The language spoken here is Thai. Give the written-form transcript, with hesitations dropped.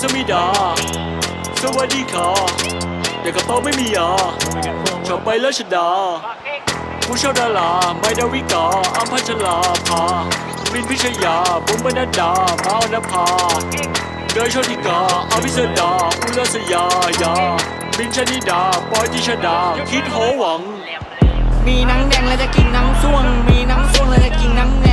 สมิดาสวัสดีค่ะแต่กระเป๋าไม่มีชอบไปแล้วชดาผู้เช่าดาราไม่ดาวิกาอัมพัชราภาบินพิชยาบุ๋มบรรณดามาอนภาเดยโชติกาอภิสดาอุลสยายาบินชนิดาปอยติชดาคิดโหวังมีหนังแดงแล้วจะกินหนังส่วงมีหนังส่วงแล้วจะกินหนังแด